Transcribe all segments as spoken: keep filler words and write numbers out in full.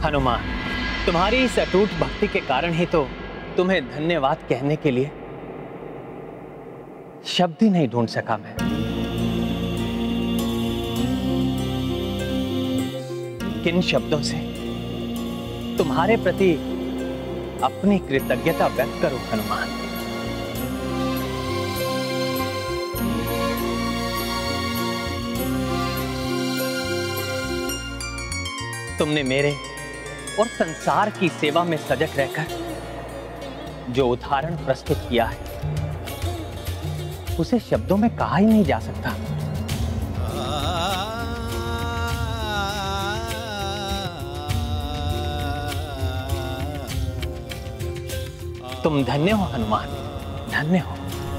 हनुमान, तुम्हारी इस अटूट भक्ति के कारण ही तो तुम्हें धन्यवाद कहने के लिए शब्द ही नहीं ढूंढ सका मैं। किन शब्दों से तुम्हारे प्रति अपनी कृतज्ञता व्यक्त करूं हनुमान। तुमने मेरे और संसार की सेवा में सजग रहकर जो उदाहरण प्रस्तुत किया है उसे शब्दों में कहा ही नहीं जा सकता। तुम धन्य हो हनुमान, धन्य हो।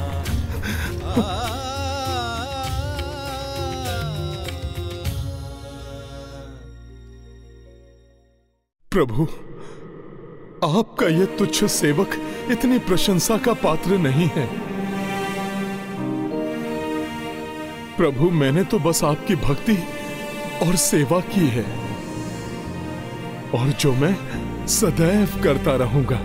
प्रभु, आपका यह तुच्छ सेवक इतनी प्रशंसा का पात्र नहीं है। प्रभु, मैंने तो बस आपकी भक्ति और सेवा की है, और जो मैं सदैव करता रहूंगा।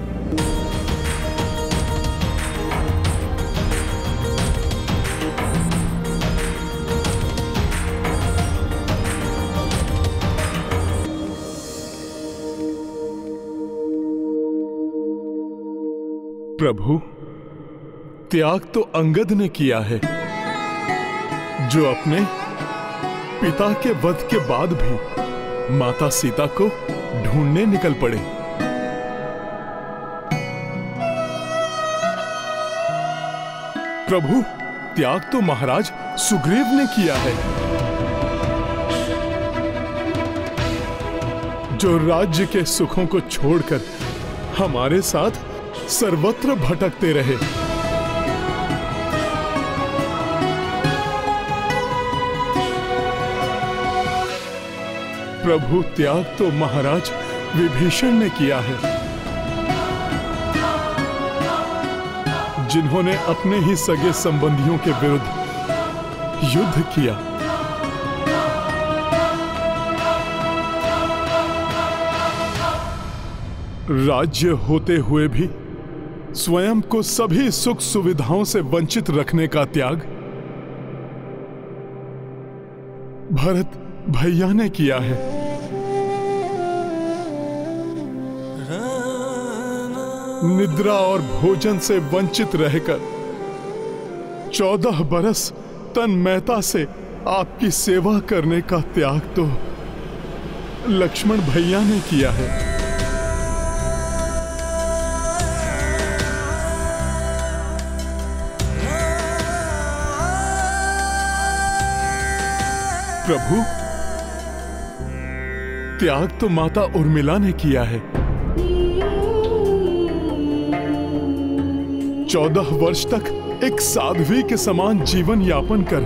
प्रभु, त्याग तो अंगद ने किया है, जो अपने पिता के वध के बाद भी माता सीता को ढूंढने निकल पड़े। प्रभु, त्याग तो महाराज सुग्रीव ने किया है, जो राज्य के सुखों को छोड़कर हमारे साथ सर्वत्र भटकते रहे। प्रभु, त्याग तो महाराज विभीषण ने किया है, जिन्होंने अपने ही सगे संबंधियों के विरुद्ध युद्ध किया। राज्य होते हुए भी स्वयं को सभी सुख सुविधाओं से वंचित रखने का त्याग भरत भैया ने किया है। निद्रा और भोजन से वंचित रहकर चौदह बरस तन्मयता से आपकी सेवा करने का त्याग तो लक्ष्मण भैया ने किया है। प्रभु, त्याग तो माता उर्मिला ने किया है। चौदह वर्ष तक एक साध्वी के समान जीवन यापन कर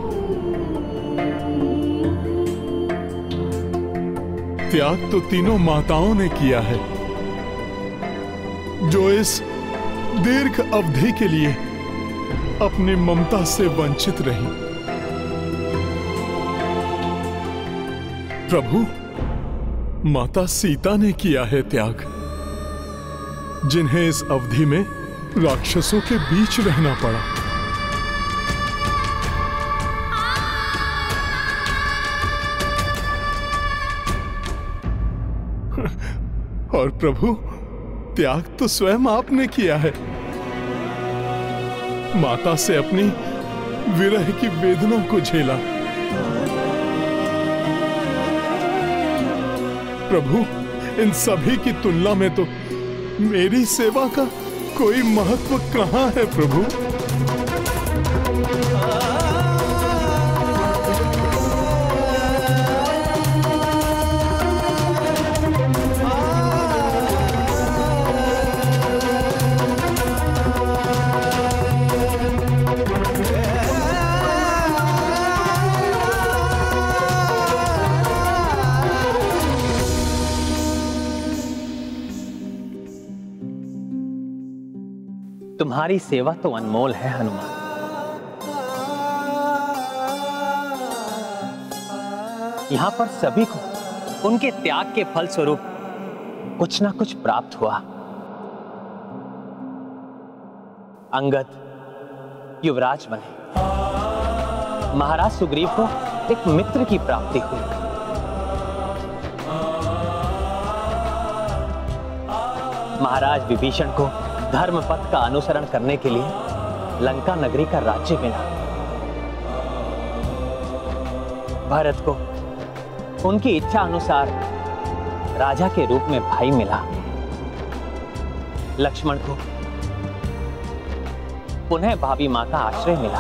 त्याग तो तीनों माताओं ने किया है, जो इस दीर्घ अवधि के लिए अपनी ममता से वंचित रही। प्रभु, माता सीता ने किया है त्याग, जिन्हें इस अवधि में राक्षसों के बीच रहना पड़ा। और प्रभु, त्याग तो स्वयं आपने किया है, माता से अपनी विरह की वेदना को झेला। प्रभु, इन सभी की तुलना में तो मेरी सेवा का कोई महत्व कहां है प्रभु। तुम्हारी सेवा तो अनमोल है हनुमान। यहां पर सभी को उनके त्याग के फलस्वरूप कुछ ना कुछ प्राप्त हुआ। अंगद युवराज बने, महाराज सुग्रीव को एक मित्र की प्राप्ति हुई, महाराज विभीषण को धर्म पथ का अनुसरण करने के लिए लंका नगरी का राज्य मिला, भरत को उनकी इच्छा अनुसार राजा के रूप में भाई मिला, लक्ष्मण को पुनः भाभी मां का आश्रय मिला,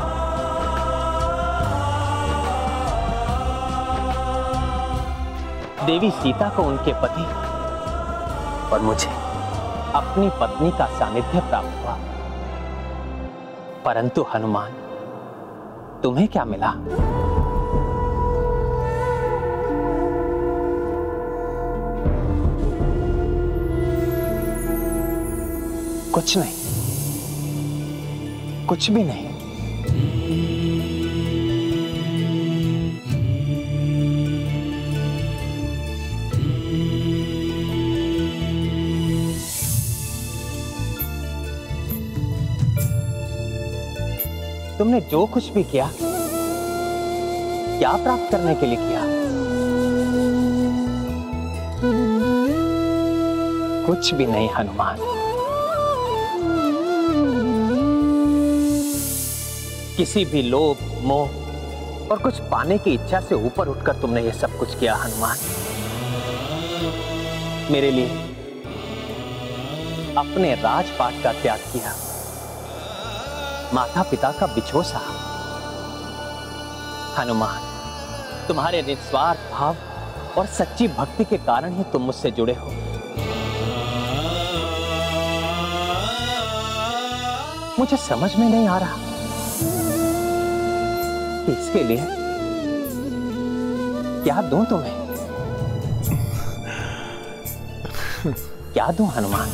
देवी सीता को उनके पति और मुझे अपनी पत्नी का सानिध्य प्राप्त हुआ। परंतु हनुमान, तुम्हें क्या मिला? कुछ नहीं, कुछ भी नहीं। तुमने जो कुछ भी किया, क्या प्राप्त करने के लिए किया? कुछ भी नहीं हनुमान। किसी भी लोभ, मोह और कुछ पाने की इच्छा से ऊपर उठकर तुमने ये सब कुछ किया हनुमान। मेरे लिए अपने राजपाट का त्याग किया, माता पिता का बिछोह सहा। हनुमान, तुम्हारे निस्वार्थ भाव और सच्ची भक्ति के कारण ही तुम मुझसे जुड़े हो। मुझे समझ में नहीं आ रहा कि इसके लिए क्या दूं तुम्हें, क्या दूं हनुमान?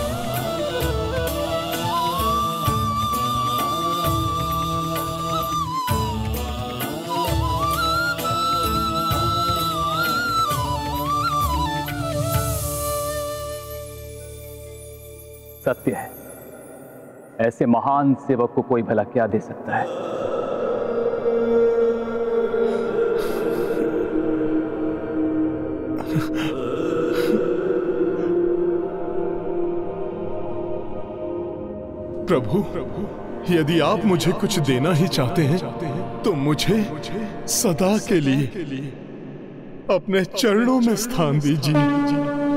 सत्य है, ऐसे महान सेवक को कोई भला क्या दे सकता है। प्रभु, यदि आप मुझे कुछ देना ही चाहते हैं तो मुझे सदा के लिए अपने चरणों में स्थान दीजिए।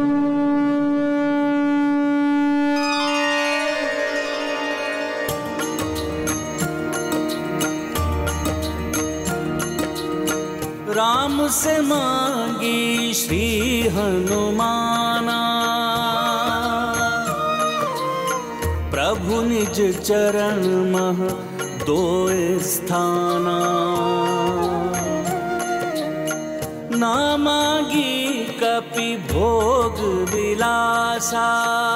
राम से मांगी श्री हनुमाना, प्रभु निज चरण मह दो स्थाना। ना मांगी कपि भोग विलासा,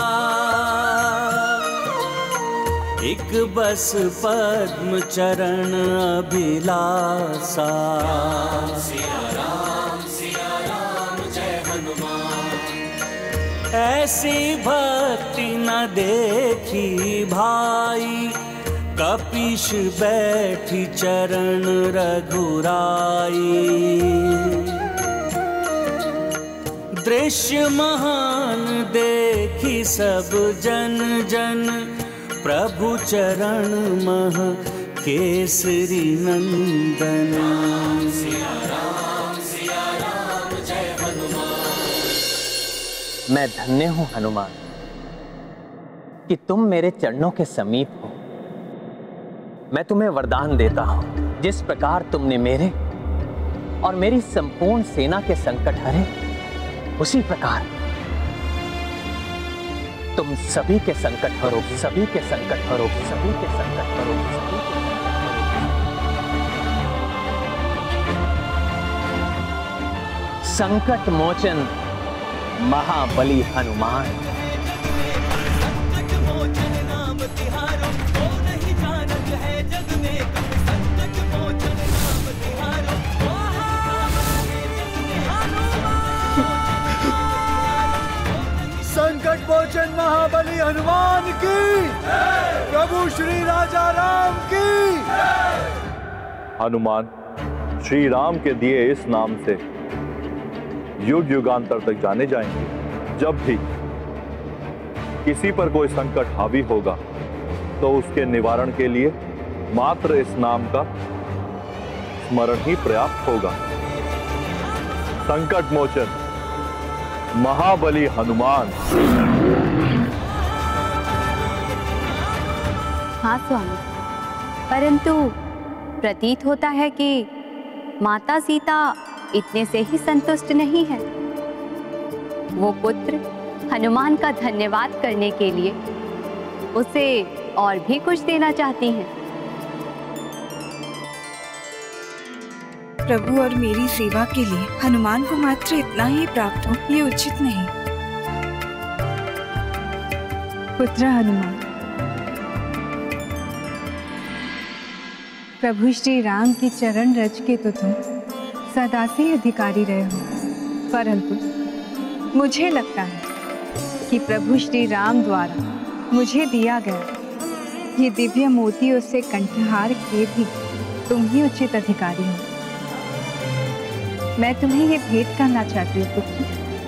एक बस पद्म चरण अभिलाषा। सिया राम सिया राम जय हनुमान। ऐसी भक्ति न देखी भाई, कपीश बैठी चरण रघुराई। दृश्य महान देखी सब जन जन, प्रभु चरण मह केसरी नंदन। सिया राम सिया राम जय हनुमान। मैं धन्य हूं हनुमान कि तुम मेरे चरणों के समीप हो। मैं तुम्हें वरदान देता हूं, जिस प्रकार तुमने मेरे और मेरी संपूर्ण सेना के संकट हरे, उसी प्रकार तुम सभी के संकट हरोगे, सभी के संकट हरोगे, सभी के संकट हरोगे, सभी के संकट मोचन महाबली हनुमान। संकट मोचन नाम तिहारो, को नहीं जानत है जग में। संकट मोचन नाम तिहारो, को है जग में हनुमान। भूषण महाबली हनुमान की, प्रभु श्री राजा राम की। हनुमान श्री राम के दिए इस नाम से युग युगांतर तक जाने जाएंगे। जब भी किसी पर कोई संकट हावी होगा तो उसके निवारण के लिए मात्र इस नाम का स्मरण ही पर्याप्त होगा। संकट मोचन महाबली हनुमान। हाँ स्वामी, परंतु प्रतीत होता है कि माता सीता इतने से ही संतुष्ट नहीं है। वो पुत्र हनुमान का धन्यवाद करने के लिए उसे और भी कुछ देना चाहती हैं। प्रभु और मेरी सेवा के लिए हनुमान को मात्र इतना ही प्राप्त हो, ये उचित नहीं। पुत्र हनुमान, प्रभु श्री राम की चरण रज के तो तुम सदा से अधिकारी रहे हो, परंतु मुझे लगता है कि प्रभु श्री राम द्वारा मुझे दिया गया ये दिव्य मोतियों से कंठहार के भी तुम ही उचित अधिकारी हो। मैं तुम्हें ये भेंट करना चाहती हूँ पुत्र।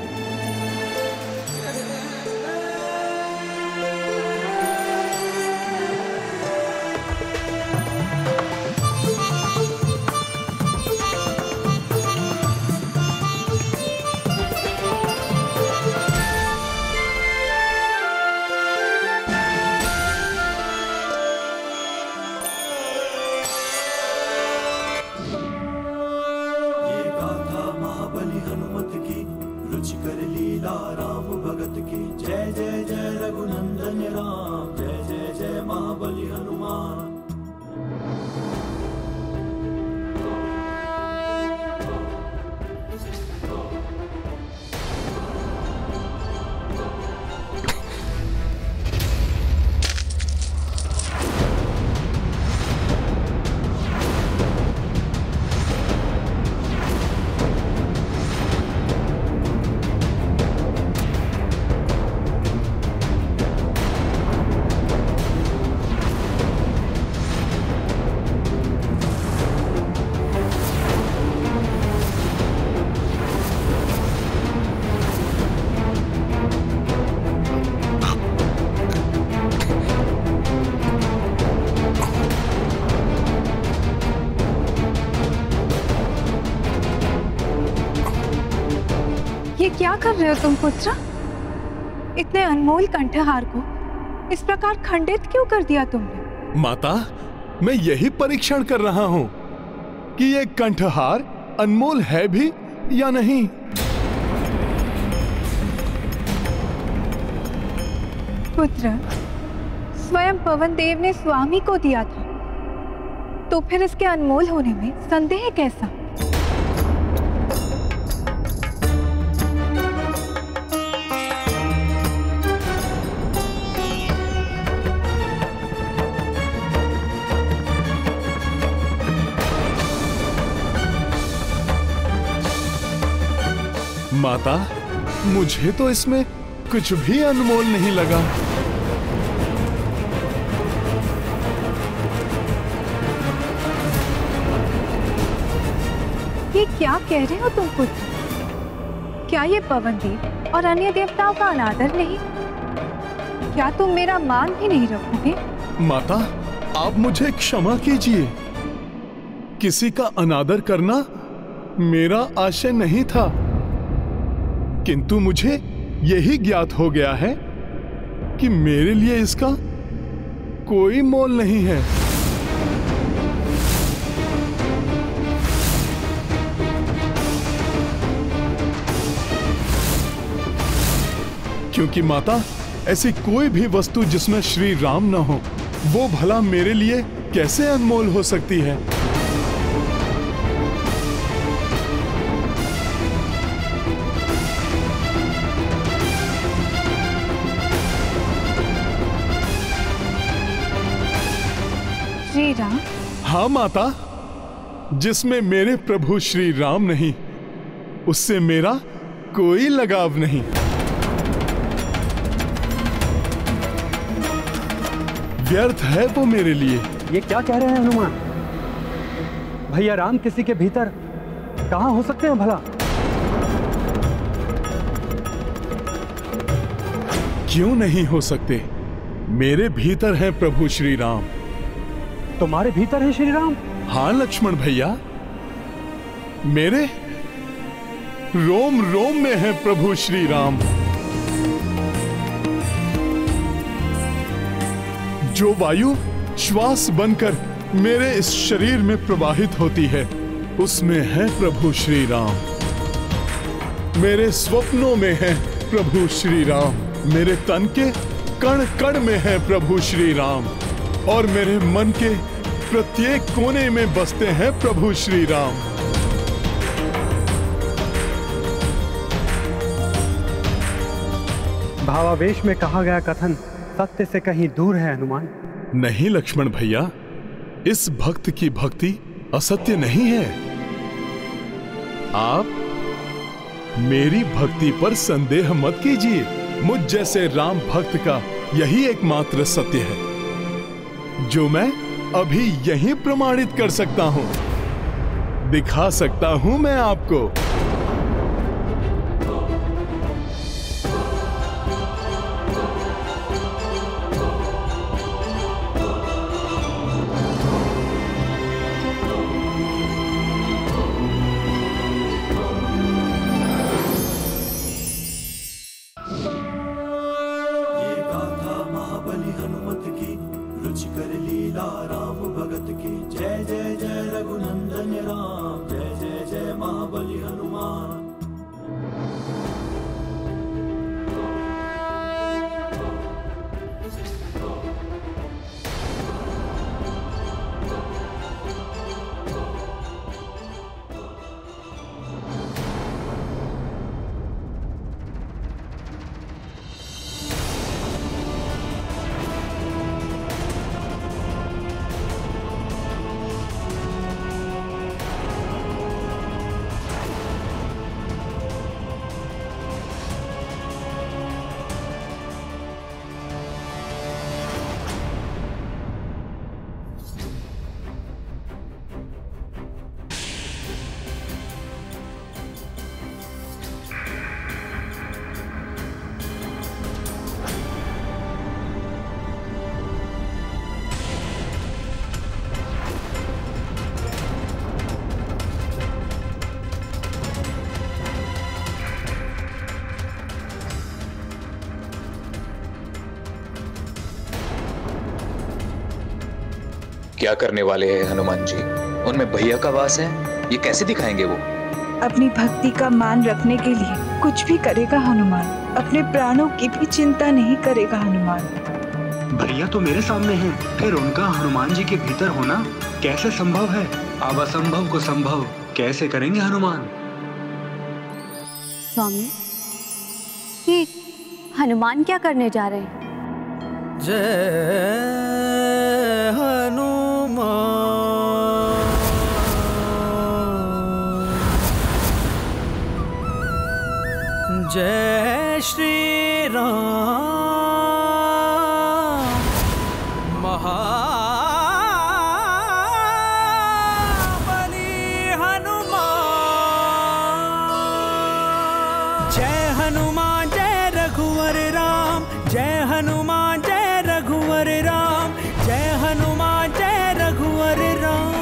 क्या कर रहे हो तुम पुत्र? इतने अनमोल कंठहार को इस प्रकार खंडित क्यों कर दिया तुमने? माता, मैं यही परीक्षण कर रहा हूँ कि ये कंठहार अनमोल है भी या नहीं। पुत्र, स्वयं पवन देव ने स्वामी को दिया था, तो फिर इसके अनमोल होने में संदेह कैसा? माता, मुझे तो इसमें कुछ भी अनमोल नहीं लगा। ये क्या कह रहे हो तुम पुत्र? क्या ये पवन देव और अन्य देवताओं का अनादर नहीं? क्या तुम मेरा मान भी नहीं रखोगे? माता, आप मुझे क्षमा कीजिए। किसी का अनादर करना मेरा आशय नहीं था, किंतु मुझे यही ज्ञात हो गया है कि मेरे लिए इसका कोई मोल नहीं है। क्योंकि माता, ऐसी कोई भी वस्तु जिसमें श्री राम न हो, वो भला मेरे लिए कैसे अनमोल हो सकती है? श्री राम? हाँ माता, जिसमें मेरे प्रभु श्री राम नहीं, उससे मेरा कोई लगाव नहीं। व्यर्थ है वो मेरे लिए। ये क्या कह रहे हैं हनुमान? भैया राम किसी के भीतर कहाँ हो सकते हैं भला? क्यों नहीं हो सकते? मेरे भीतर हैं प्रभु श्री राम। तुम्हारे भीतर है श्री राम? हाँ लक्ष्मण भैया, मेरे रोम रोम में है प्रभु श्री राम। जो वायु श्वास बनकर मेरे इस शरीर में प्रवाहित होती है, उसमें है प्रभु श्री राम। मेरे स्वप्नों में है प्रभु श्री राम। मेरे तन के कण कण में है प्रभु श्री राम, और मेरे मन के प्रत्येक कोने में बसते हैं प्रभु श्री राम। भावावेश में कहा गया कथन सत्य से कहीं दूर है हनुमान। नहीं लक्ष्मण भैया, इस भक्त की भक्ति असत्य नहीं है। आप मेरी भक्ति पर संदेह मत कीजिए। मुझ जैसे राम भक्त का यही एकमात्र सत्य है, जो मैं अभी यहीं प्रमाणित कर सकता हूं, दिखा सकता हूं मैं आपको। क्या करने वाले हैं हनुमान जी? उनमें भैया का वास है, ये कैसे दिखाएंगे वो? अपनी भक्ति का मान रखने के लिए कुछ भी करेगा हनुमान। अपने प्राणों की भी चिंता नहीं करेगा हनुमान। भैया तो मेरे सामने हैं, फिर उनका हनुमान जी के भीतर होना कैसे संभव है? अब असंभव को संभव कैसे करेंगे हनुमान? स्वामी, ये हनुमान क्या करने जा रहे हैं? जय हनुमान, जय श्री राम। महाबली हनुमान, जय हनुमान जय रघुवर राम, जय हनुमान जय रघुवर राम, जय हनुमान जय रघुवर राम।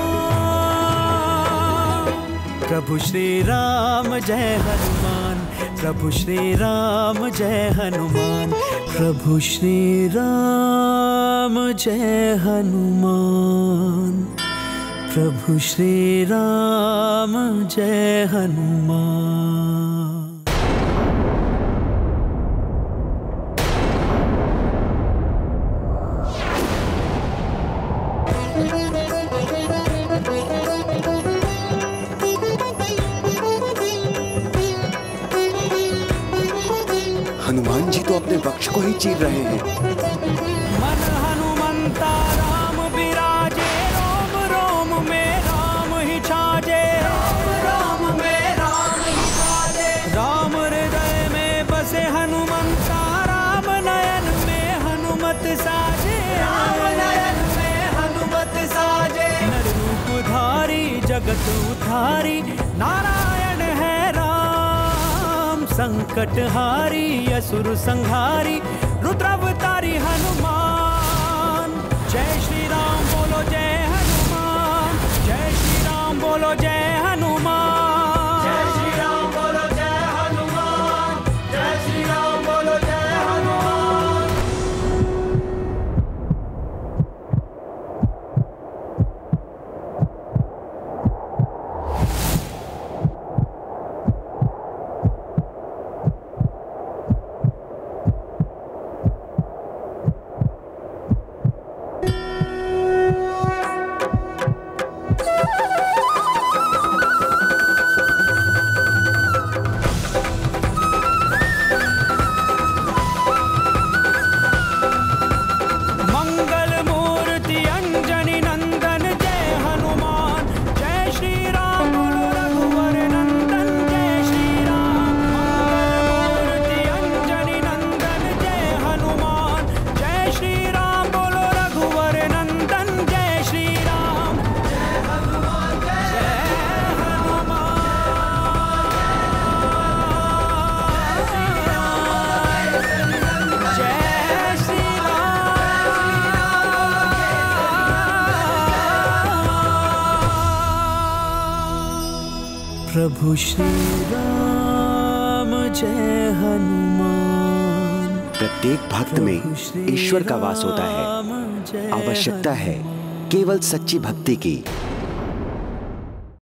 प्रभु श्री राम जय हनुमान, प्रभु श्री राम जय हनुमान, प्रभु श्री राम जय हनुमान, प्रभु श्री राम जय हनुमान। हनुमान जी तो अपने वक्ष को ही चीर रहे हैं। मन हनुमंता राम विराजे, रोम रोम में राम ही छाजे, रोम रोम में राम ही छाजे। राम हृदय में बसे हनुमंता, राम नयन में हनुमत साजे, राम जगत उधारी, नारायण है राम संकट हारी, असुर संहारी, रुद्रावतारी हनुमान। जय श्री राम बोलो जय हनुमान, जय श्री राम बोलो जय हनुमान, जय श्री राम बोलो जय हनुमान, जय श्री राम बोलो जय हनुमान। प्रभु श्री राम जय हनुमान। प्रत्येक भक्त में ईश्वर का वास होता है। आवश्यकता है केवल सच्ची भक्ति की।